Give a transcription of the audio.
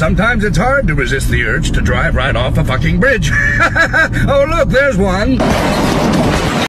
sometimes it's hard to resist the urge to drive right off a fucking bridge. Oh, look, there's one.